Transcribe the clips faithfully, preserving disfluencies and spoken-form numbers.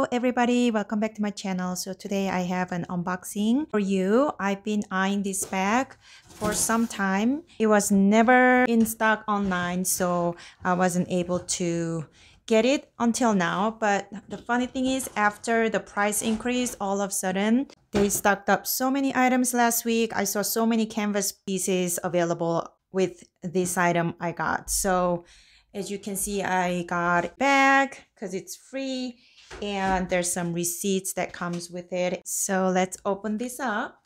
everybody, welcome back to my channel. So today I have an unboxing for you. I've been eyeing this bag for some time. It was never in stock online, so I wasn't able to get it until now. But the funny thing is, after the price increase, all of a sudden they stocked up so many items last week. I saw so many canvas pieces available with this item I got. So as you can see, I got a bag because it's free and there's some receipts that comes with it. So let's open this up.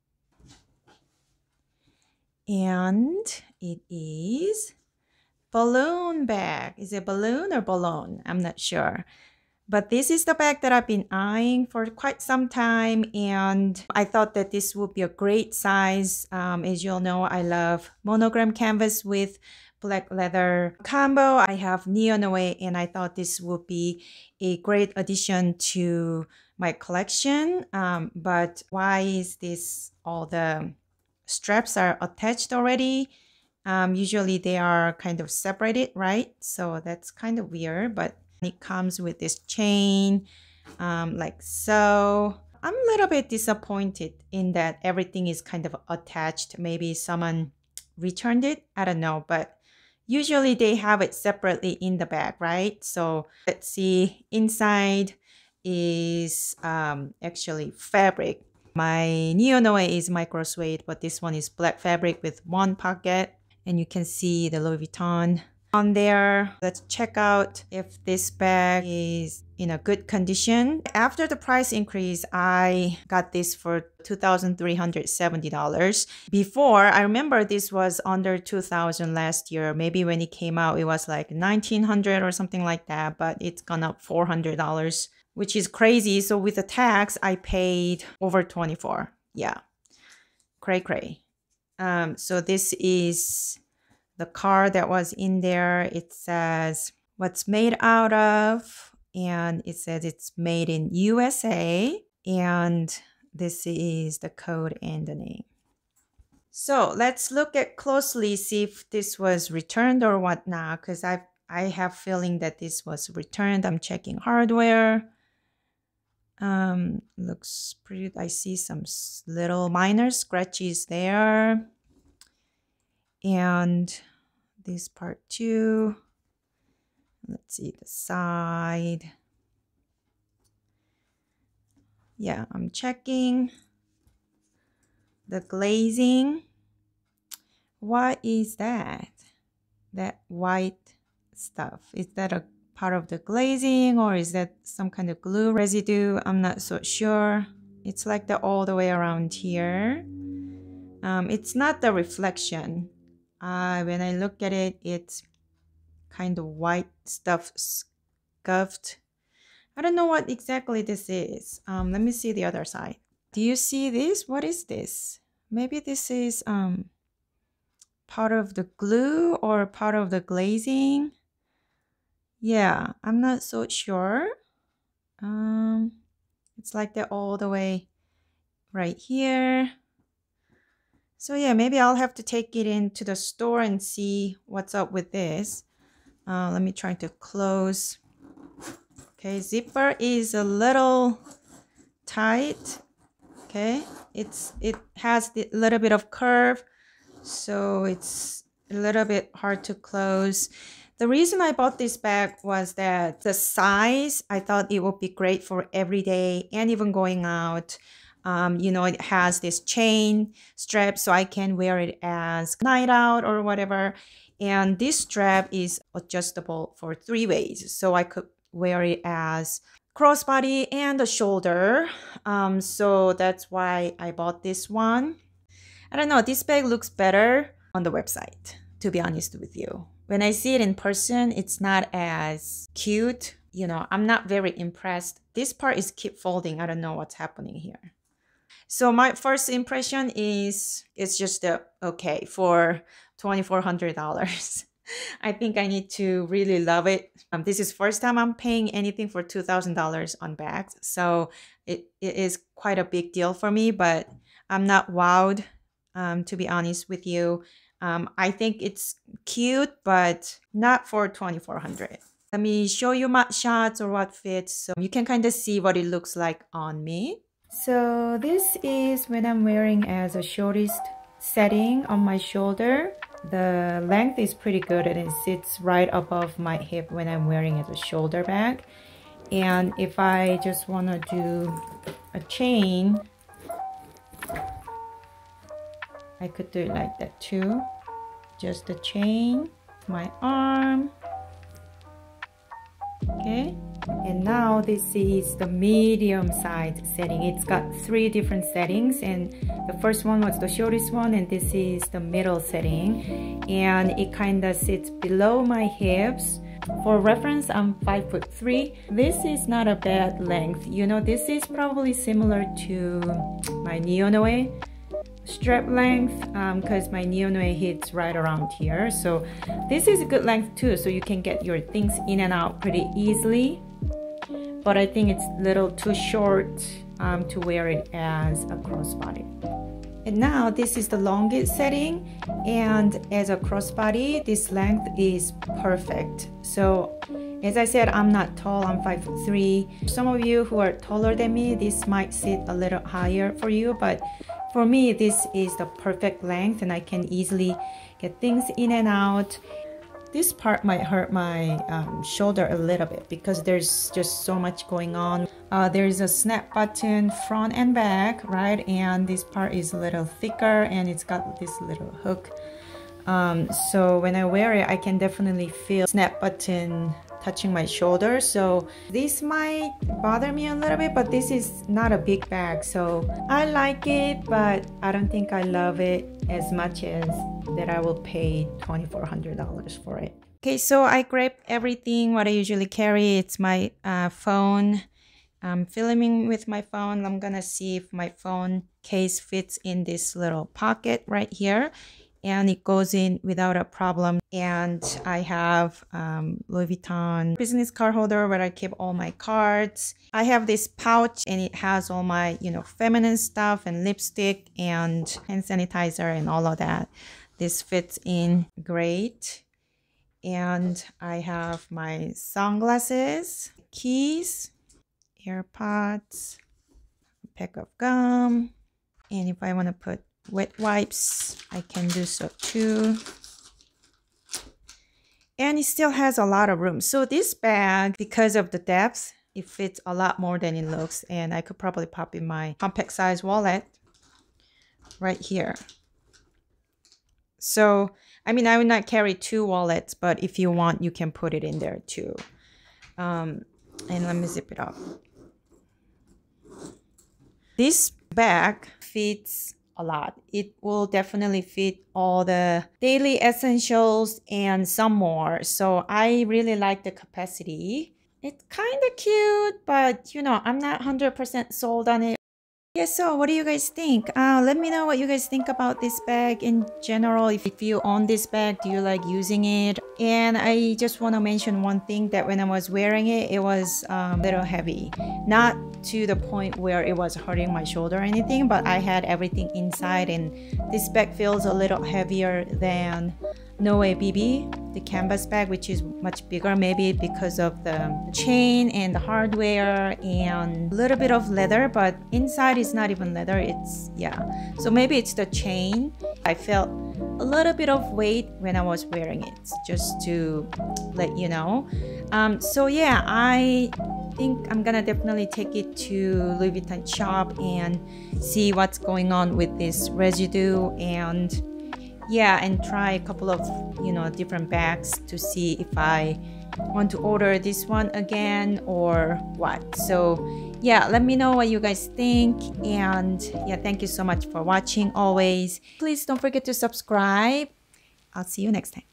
And it is balloon bag. Is it balloon or balloon? I'm not sure. But this is the bag that I've been eyeing for quite some time, and I thought that this would be a great size. Um, as you all know, I love monogram canvas with black leather combo. I have neon away, and I thought this would be a great addition to my collection. Um, but why is this, all the straps are attached already? Um, usually they are kind of separated, right? So that's kind of weird, but it comes with this chain, um, like so. I'm a little bit disappointed in that everything is kind of attached. Maybe someone returned it, I don't know, but usually they have it separately in the bag, right? So let's see, inside is um, actually fabric. My Neo Noe is micro suede, but this one is black fabric with one pocket, and you can see the Louis Vuitton on there. Let's check out if this bag is in a good condition. After the price increase, I got this for two thousand three hundred seventy dollars. Before, I remember this was under two thousand dollars last year. Maybe when it came out, it was like nineteen hundred dollars or something like that, but it's gone up four hundred dollars, which is crazy. So with the tax, I paid over twenty-four dollars. Yeah, cray cray. Um, so this is the card that was in there. It says what's made out of, and it says it's made in U S A, and this is the code and the name. So let's look at closely, see if this was returned or whatnot, because I I have feeling that this was returned. I'm checking hardware. Um, looks pretty. I see some little minor scratches there, and this part too. Let's see the side. Yeah, I'm checking the glazing. What is that? That white stuff. Is that a part of the glazing, or is that some kind of glue residue? I'm not so sure. It's like the all the way around here. Um, it's not the reflection. Uh, when I look at it, it's kind of white stuff scuffed. I don't know what exactly this is. Um, let me see the other side. Do you see this? What is this? Maybe this is um, part of the glue or part of the glazing. Yeah, I'm not so sure. Um, it's like they're all the way right here. So yeah, maybe I'll have to take it into the store and see what's up with this. Uh, let me try to close. Okay, zipper is a little tight. Okay, it's it has a little bit of curve, so it's a little bit hard to close. The reason I bought this bag was that the size, I thought it would be great for every day and even going out. Um, you know, it has this chain strap, so I can wear it as night out or whatever. And this strap is adjustable for three ways, so I could wear it as crossbody and the shoulder. Um, so that's why I bought this one. I don't know, this bag looks better on the website, to be honest with you. When I see it in person, it's not as cute. You know, I'm not very impressed. This part is keep folding. I don't know what's happening here. So my first impression is it's just a, okay for twenty-four hundred dollars. I think I need to really love it. Um, this is first time I'm paying anything for two thousand dollars on bags. So it, it is quite a big deal for me, but I'm not wowed, um, to be honest with you. Um, I think it's cute, but not for twenty-four hundred dollars. Let me show you my shots or what fits so you can kind of see what it looks like on me. So this is when I'm wearing as a shortest setting on my shoulder. The length is pretty good and it sits right above my hip when I'm wearing it as a shoulder bag. And if I just want to do a chain, I could do it like that too. Just a chain, my arm. Okay, and now this is the medium size setting. It's got three different settings, and the first one was the shortest one, and this is the middle setting, and it kind of sits below my hips. For reference, I'm five foot three. This is not a bad length. You know, this is probably similar to my Neonoe strap length because um, my Neonoe hits right around here. So this is a good length too, so you can get your things in and out pretty easily. But I think it's a little too short um, to wear it as a crossbody. And now this is the longest setting, and as a crossbody, this length is perfect. So as I said, I'm not tall, I'm five foot three. Some of you who are taller than me, this might sit a little higher for you, but for me, this is the perfect length and I can easily get things in and out. This part might hurt my um, shoulder a little bit because there's just so much going on. Uh, there's a snap button front and back, right? And this part is a little thicker and it's got this little hook. Um, so when I wear it, I can definitely feel snap button touching my shoulder. So this might bother me a little bit, but this is not a big bag. So I like it, but I don't think I love it as much as that I will pay twenty-four hundred dollars for it. Okay, so I grabbed everything what I usually carry. It's my uh, phone. I'm filming with my phone. I'm gonna see if my phone case fits in this little pocket right here, and it goes in without a problem. And I have um, Louis Vuitton business card holder where I keep all my cards. I have this pouch and it has all my, you know, feminine stuff and lipstick and hand sanitizer and all of that. This fits in great. And I have my sunglasses, keys, AirPods, a pack of gum, and if I want to put wet wipes, I can do so too. And it still has a lot of room. So this bag, because of the depth, it fits a lot more than it looks, and I could probably pop in my compact size wallet right here. So I mean, I would not carry two wallets, but if you want, you can put it in there too. Um, and let me zip it up. This bag fits a lot. It will definitely fit all the daily essentials and some more. So I really like the capacity. It's kind of cute, but you know, I'm not one hundred percent sold on it. Yeah, so what do you guys think? Uh, let me know what you guys think about this bag in general. If, if you own this bag, do you like using it? And I just want to mention one thing, that when I was wearing it, it was um, a little heavy. Not to the point where it was hurting my shoulder or anything, but I had everything inside, and this bag feels a little heavier than Noe B B, the canvas bag, which is much bigger, maybe because of the chain and the hardware and a little bit of leather, but inside is not even leather. It's, yeah, so maybe it's the chain. I felt a little bit of weight when I was wearing it, just to let you know. Um, so yeah, I think I'm gonna definitely take it to Louis Vuitton shop and see what's going on with this residue, and yeah, and try a couple of, you know, different bags to see if I want to order this one again or what. So yeah, let me know what you guys think, and yeah, thank you so much for watching always. Please don't forget to subscribe. I'll see you next time.